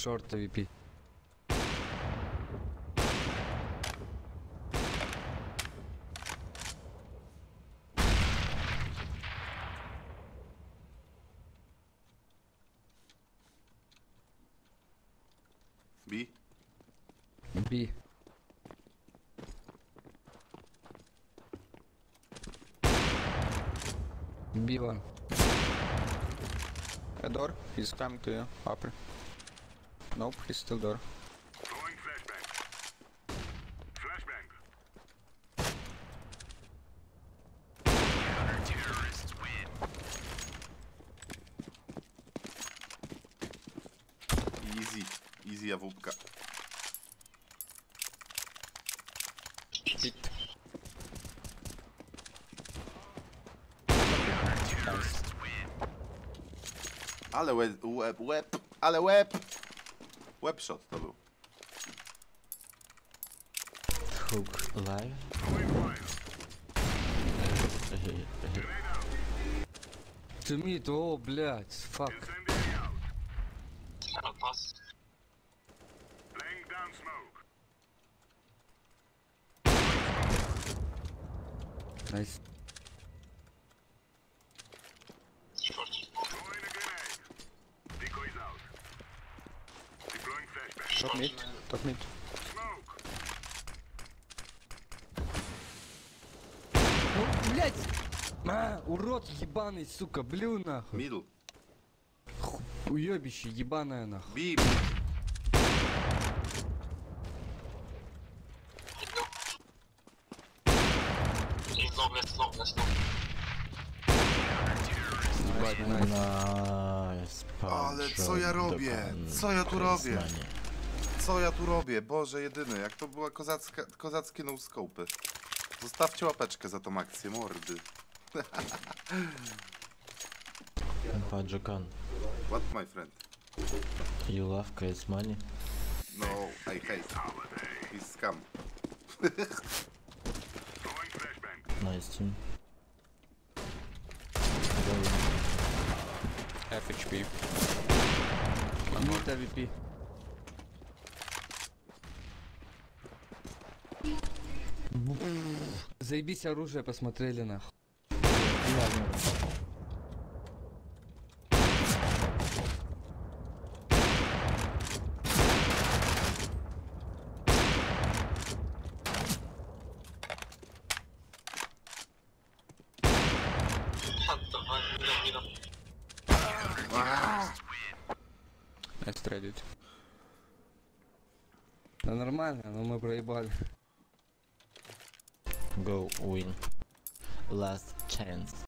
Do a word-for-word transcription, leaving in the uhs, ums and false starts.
Short A V P. B. B. B one. A door, he's coming to you, upper. Nope, he's still door. Throwing flashbang. Flashbang. Counter-terrorists win. Easy. Easy awupka. Hit. Counter-terrorists win. Ale łeb, łeb, łeb, ale łeb! Webshot to był. Hook alive. Throwing fire. Grenade out. To mid, о, блядь, fuck. Incendiary out. I'll pass. Laying down smoke. Nice. Short. Throwing a grenade. Decoys out. Deploying flashbang. Top mid, top mid. Smoke. Ну, блядь! А, урод ебаный, сука, блю нахуй. Middle. Уебище ебаное нахуй. B. He's long, less long, less long. Ебать, найс. Nice. Ale co ja robię? Co ja tu robię? Co ja tu robię? Boże jedyny, jak to była kozacka, kozackie no-scope'y. Zostawcie łapeczkę za tą akcję, mordy. Pajokan, What, my friend? you love case money? No, I hate. He's scam. Throwing flashbang. Nice team. F H P. Мид A V P. Заебись, оружие посмотрели нахуй. Hunter, middle, middle. Nice traded. Да нормально, но мы проебали. Go win. Last chance.